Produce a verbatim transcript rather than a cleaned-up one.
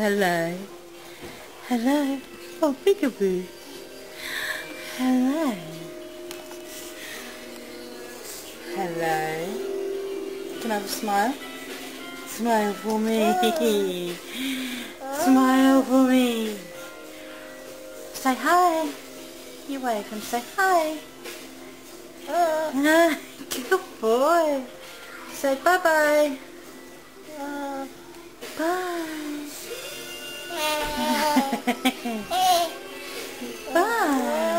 Hello. Hello. Oh, peekaboo. Hello. Hello. Can I have a smile? Smile for me. Smile for me. Say hi. You wave and say hi. Good boy. Say bye-bye. Bye. Bye.